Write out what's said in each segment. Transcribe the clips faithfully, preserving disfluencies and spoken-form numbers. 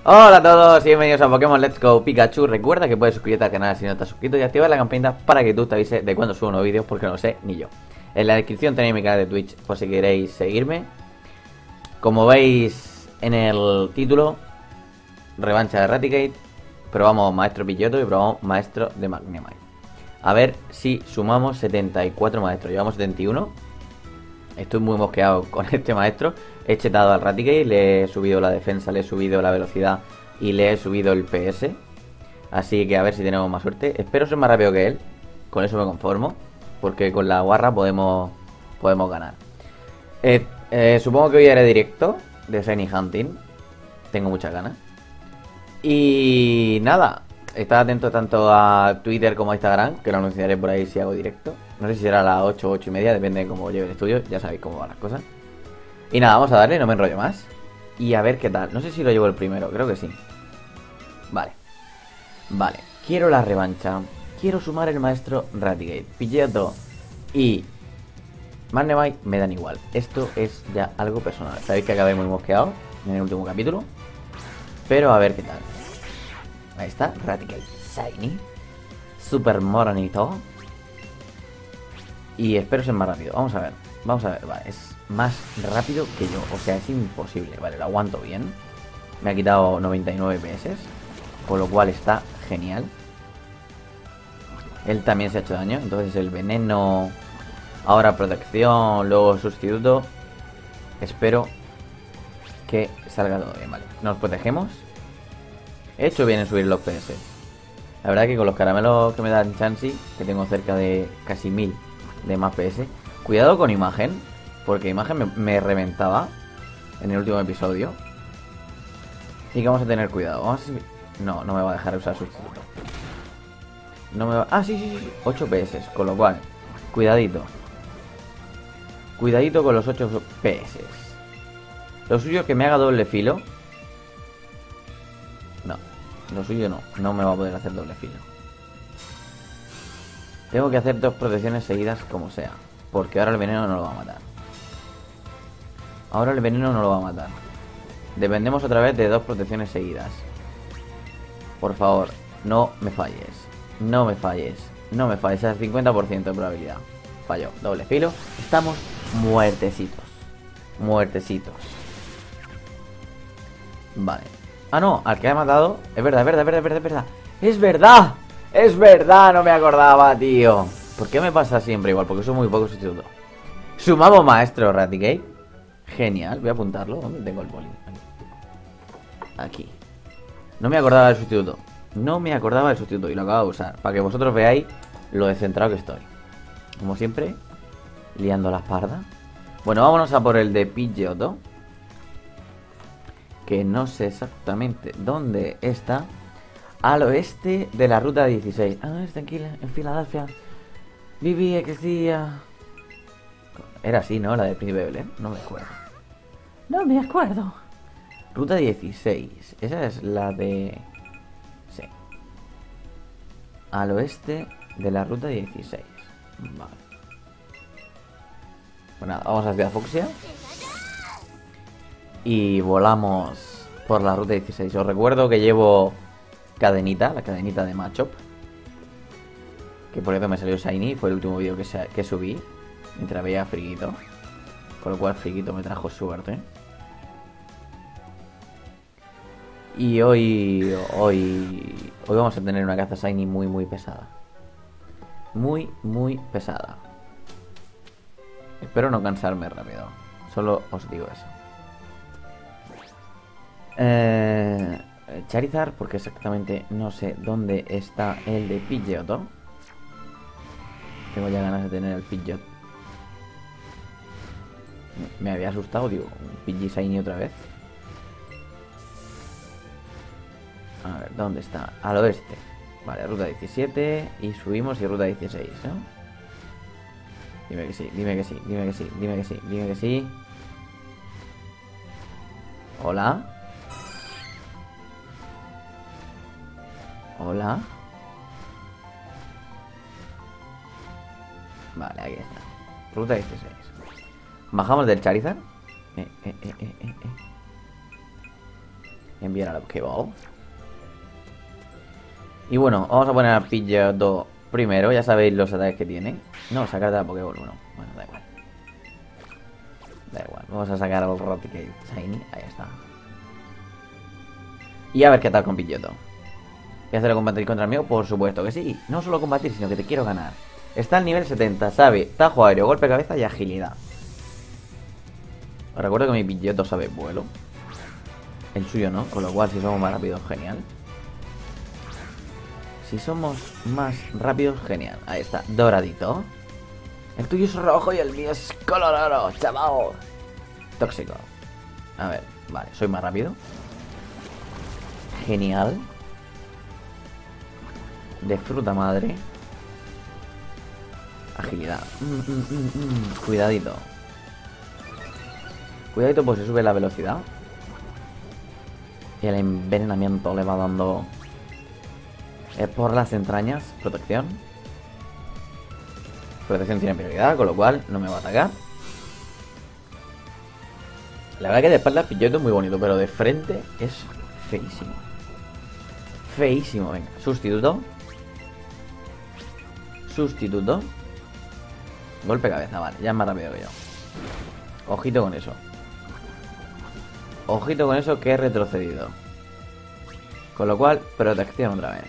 Hola a todos y bienvenidos a Pokémon Let's Go Pikachu. Recuerda que puedes suscribirte al canal si no estás suscrito y activar la campanita para que tú te avise de cuando subo nuevos vídeos, porque no lo sé ni yo. En la descripción tenéis mi canal de Twitch por si queréis seguirme. Como veis en el título, revancha de Raticate. Probamos Maestro Pidgeotto y probamos Maestro de Magnemite. A ver si sumamos setenta y cuatro maestros. Llevamos setenta y uno. Estoy muy mosqueado con este maestro. He chetado al Raticate, le he subido la defensa, le he subido la velocidad y le he subido el P S. Así que a ver si tenemos más suerte. Espero ser más rápido que él. Con eso me conformo, porque con la guarra podemos podemos ganar. eh, eh, Supongo que hoy haré directo de Shiny Hunting. Tengo muchas ganas. Y nada, estad atento tanto a Twitter como a Instagram, que lo anunciaré por ahí si hago directo. No sé si será a las ocho o ocho y media, depende de cómo lleve el estudio. Ya sabéis cómo van las cosas. Y nada, vamos a darle, no me enrollo más. Y a ver qué tal. No sé si lo llevo el primero, creo que sí. Vale. Vale, quiero la revancha. Quiero sumar el maestro Raticate. Pidgeotto y Magnemite me dan igual. Esto es ya algo personal. Sabéis que acabé muy mosqueado en el último capítulo. Pero a ver qué tal. Ahí está, Raticate Shiny. Super moranito. Y espero ser más rápido. Vamos a ver. Vamos a ver. Vale, es más rápido que yo. O sea, es imposible. Vale, lo aguanto bien. Me ha quitado noventa y nueve P S. Con lo cual está genial. Él también se ha hecho daño. Entonces el veneno. Ahora protección. Luego sustituto. Espero que salga todo bien. Vale, nos protegemos. He hecho bien en subir los P S. La verdad que con los caramelos que me dan Chansey, que tengo cerca de casi mil de más P S. Cuidado con imagen, porque imagen me, me reventaba en el último episodio. Así que vamos a tener cuidado. Vamos a... No, no me va a dejar usar sustituto. No me va... Ah, sí, sí, sí. ocho P S, con lo cual, cuidadito. Cuidadito con los ocho P S. Lo suyo es que me haga doble filo. No, lo suyo no. No me va a poder hacer doble filo. Tengo que hacer dos protecciones seguidas como sea, porque ahora el veneno no lo va a matar. Ahora el veneno no lo va a matar. Dependemos otra vez de dos protecciones seguidas. Por favor, no me falles. No me falles. No me falles. Es cincuenta por ciento de probabilidad. Falló. Doble filo. Estamos muertecitos. Muertecitos. Vale. Ah, no. Al que ha matado. Es verdad, es verdad, es verdad, es verdad, es verdad. ¡Es verdad! ¡Es verdad! No me acordaba, tío. ¿Por qué me pasa siempre igual? Porque soy muy poco sustituto. Sumamos maestro Raticate. Genial. Voy a apuntarlo. ¿Dónde tengo el boli? Aquí. No me acordaba del sustituto. No me acordaba del sustituto y lo acabo de usar. Para que vosotros veáis lo descentrado que estoy. Como siempre, liando la parda. Bueno, vámonos a por el de Pidgeotto. Que no sé exactamente dónde está. Al oeste de la ruta dieciséis. Ah, está aquí en Filadelfia. Vivía, crecía. Era así, ¿no? La del Príncipe de Belén. No me acuerdo. No me acuerdo. Ruta dieciséis. Esa es la de... Sí. Al oeste de la ruta dieciséis. Vale. Pues nada, vamos a Ciudad Fucsia. Y volamos por la ruta dieciséis. Os recuerdo que llevo cadenita, la cadenita de Machop. Que por eso me salió Shiny. Fue el último vídeo que, que subí. Mientras veía a Friguito. Con lo cual Friguito me trajo suerte. Y hoy, hoy, hoy vamos a tener una caza Shiny muy, muy pesada. Muy, muy pesada. Espero no cansarme rápido. Solo os digo eso. Eh, Charizard, porque exactamente no sé dónde está el de Pidgeotto. Tengo ya ganas de tener el Pidgeot. Me había asustado, digo, un Pidgey Shiny otra vez. A ver, ¿dónde está? Al oeste. Vale, ruta diecisiete. Y subimos y ruta dieciséis, ¿no? Dime que sí, dime que sí, dime que sí, dime que sí, dime que sí. Hola. Hola. Vale, aquí está. Ruta dieciséis. Bajamos del Charizard. Eh, eh, eh, eh, eh. Envían a la Pokéball. Y bueno, vamos a poner al Pidgeotto primero. Ya sabéis los ataques que tiene. No, sacar de la Pokéball uno. Bueno, da igual. Da igual. Vamos a sacar al Raticate Shiny. Ahí está. Y a ver qué tal con Pidgeotto. ¿Voy a hacerlo combatir contra el mío? Por supuesto que sí. No solo combatir, sino que te quiero ganar. Está al nivel setenta. Sabe tajo aéreo, golpe de cabeza y agilidad. Os recuerdo que mi Pidgeotto sabe vuelo. El suyo no, con lo cual si somos más rápidos, genial. Si somos más rápidos, genial. Ahí está, doradito. El tuyo es rojo y el mío es color oro, chaval. Tóxico. A ver, vale, soy más rápido. Genial. De fruta madre. Agilidad. Mm, mm, mm, mm. Cuidadito. Cuidadito, pues se sube la velocidad. Y el envenenamiento le va dando eh, por las entrañas. Protección. Protección tiene prioridad, con lo cual no me va a atacar. La verdad que de espalda Pidgeotto es muy bonito, pero de frente es feísimo. Feísimo, venga. Sustituto. Sustituto. Golpe cabeza, vale, ya es más rápido que yo. Ojito con eso. Ojito con eso que he retrocedido. Con lo cual, protección otra vez.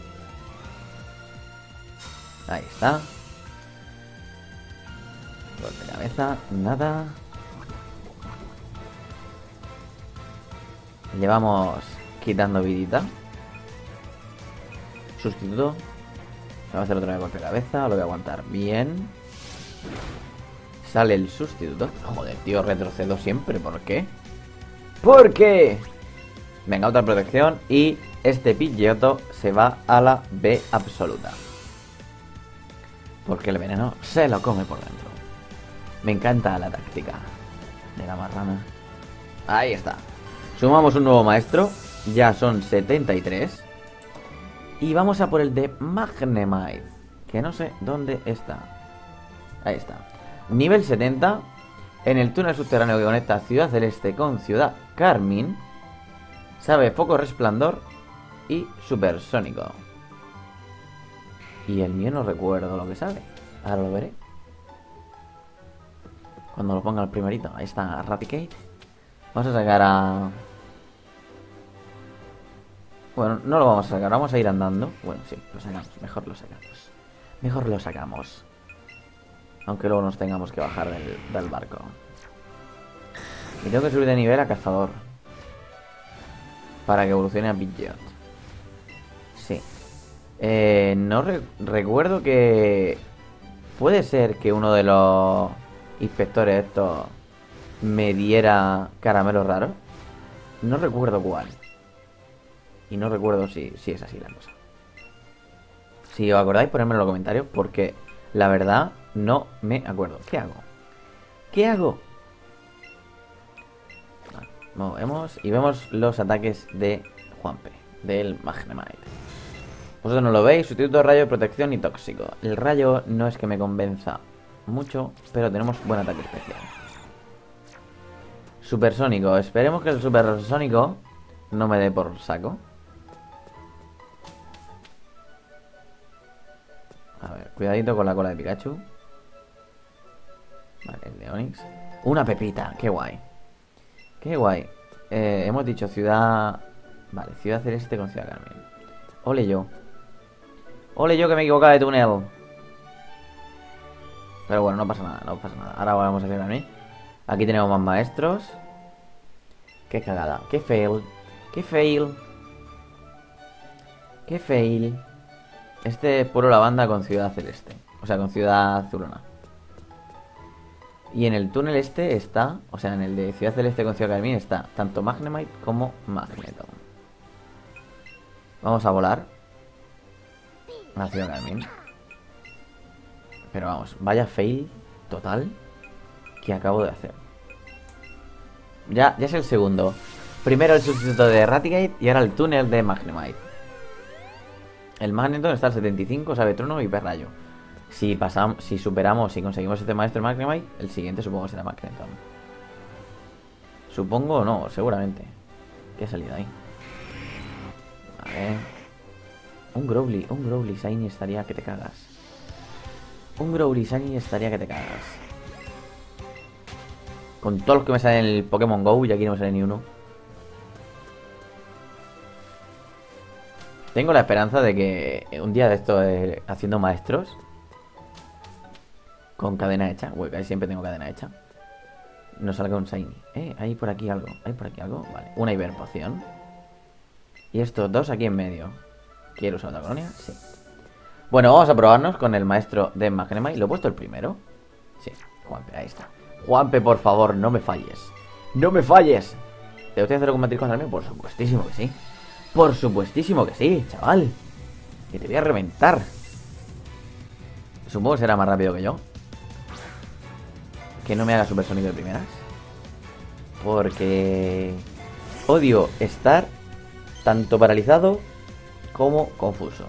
Ahí está. Golpe de cabeza, nada. Le vamos quitando vidita. Sustituto. Voy a hacer otra vez golpe de cabeza, lo voy a aguantar bien. Sale el sustituto. Joder, tío, retrocedo siempre, ¿por qué? ¿Por qué? Venga, otra protección. Y este Pidgeotto se va a la B absoluta. Porque el veneno se lo come por dentro. Me encanta la táctica de la marrana. Ahí está. Sumamos un nuevo maestro. Ya son setenta y tres. Y vamos a por el de Magnemite, que no sé dónde está. Ahí está. Nivel setenta. En el túnel subterráneo que conecta Ciudad Celeste con Ciudad Carmín. Sabe foco resplandor y supersónico. Y el mío no recuerdo lo que sabe. Ahora lo veré. Cuando lo ponga el primerito. Ahí está Raticate. Vamos a sacar a... Bueno, no lo vamos a sacar. Vamos a ir andando. Bueno, sí, lo sacamos. Mejor lo sacamos. Mejor lo sacamos. Aunque luego nos tengamos que bajar del, del barco. Y tengo que subir de nivel a cazador. Para que evolucione a Pidgeot. Sí. Eh, no re recuerdo que... Puede ser que uno de los inspectores estos me diera caramelos raros. No recuerdo cuál. Y no recuerdo si, si es así la cosa. Si os acordáis, ponedme en los comentarios. Porque la verdad no me acuerdo. ¿Qué hago? ¿Qué hago? Vale, movemos y vemos los ataques de Juanpe, del Magnemite. Vosotros no lo veis. Sustituto, rayo, protección y tóxico. El rayo no es que me convenza mucho, pero tenemos buen ataque especial. Supersónico. Esperemos que el supersónico no me dé por saco. A ver, cuidadito con la cola de Pikachu. Vale, el de Onix. Una pepita, qué guay. Qué guay. eh, Hemos dicho ciudad... Vale, Ciudad Celeste con Ciudad Carmín. Ole yo. Ole yo que me he equivocado de túnel. Pero bueno, no pasa nada, no pasa nada. Ahora vamos a hacer a mí. Aquí tenemos más maestros. Qué cagada, qué fail. Qué fail. Qué fail. Este es puro la banda con Ciudad Celeste. O sea, con Ciudad Azulona. Y en el túnel este está... O sea, en el de Ciudad Celeste con Ciudad Carmín está tanto Magnemite como Magneton. Vamos a volar a Ciudad Carmín. Pero vamos, vaya fail total que acabo de hacer. Ya, ya es el segundo. Primero el sustituto de Raticate y ahora el túnel de Magnemite. El Magneton está al setenta y cinco, sabe trono y perrayo. Si pasamos, si superamos, si conseguimos este maestro Magnemite, el siguiente supongo será Magneton. Supongo o no, seguramente. ¿Qué ha salido ahí? Un Growly, un Growly Shiny estaría que te cagas. Un Growly Shiny estaría que te cagas. Con todos los que me salen en el Pokémon Go y aquí no me sale ni uno. Tengo la esperanza de que un día de esto eh, haciendo maestros con cadena hecha, güey, casi siempre tengo cadena hecha, nos salga un Shiny. Eh, hay por aquí algo, hay por aquí algo, vale. Una hiperpoción. Y estos dos aquí en medio. ¿Quiero usar otra colonia? Sí. Bueno, vamos a probarnos con el maestro de Magnemite. ¿Lo he puesto el primero? Sí, Juanpe, ahí está. Juanpe, por favor, no me falles. ¡No me falles! ¿Te gustaría hacerlo combatir contra mí? Por supuestísimo que sí. Por supuestísimo que sí, chaval. Que te voy a reventar. Supongo que será más rápido que yo. Que no me haga supersónico de primeras. Porque odio estar tanto paralizado como confuso.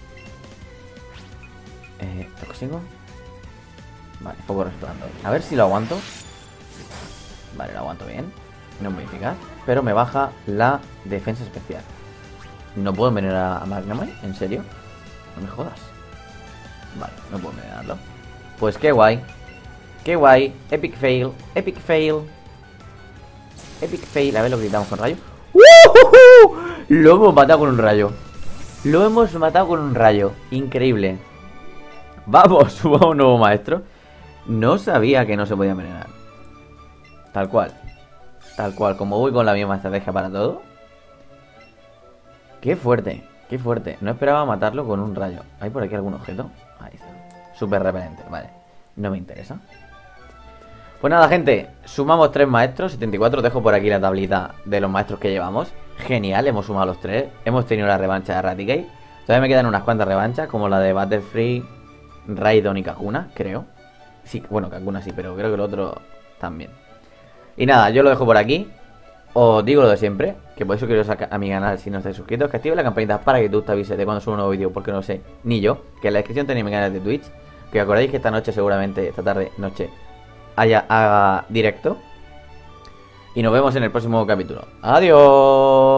Eh, ¿Tóxico? Vale, foco resplandor. A ver si lo aguanto. Vale, lo aguanto bien. No es muy eficaz. Pero me baja la defensa especial. ¿No puedo envenenar a Magnemite? ¿En serio? No me jodas. Vale, no puedo envenenarlo. Pues qué guay. Qué guay. Epic fail. Epic fail. Epic fail. A ver lo que gritamos con rayo. ¡Uh! Lo hemos matado con un rayo. Lo hemos matado con un rayo. Increíble. Vamos, suba un nuevo maestro. No sabía que no se podía envenenar. Tal cual. Tal cual. Como voy con la misma estrategia para todo. Qué fuerte. Qué fuerte. No esperaba matarlo con un rayo. ¿Hay por aquí algún objeto? Ahí está. Súper repelente. Vale. No me interesa. Pues nada, gente. Sumamos tres maestros. setenta y cuatro. Dejo por aquí la tablita de los maestros que llevamos. Genial. Hemos sumado los tres. Hemos tenido la revancha de Raticate. Todavía me quedan unas cuantas revanchas. Como la de Butterfree, Raidon y Kakuna, creo. Sí, bueno, Kakuna sí, pero creo que el otro también. Y nada, yo lo dejo por aquí. Os digo lo de siempre, que podéis suscribiros a, a mi canal si no estáis suscritos, que activéis la campanita para que YouTube te avise de cuando subo un nuevo vídeo, porque no lo sé ni yo. Que en la descripción tenéis mi canal de Twitch. Que acordáis que esta noche, seguramente, esta tarde, noche, haya haga directo. Y nos vemos en el próximo capítulo. ¡Adiós!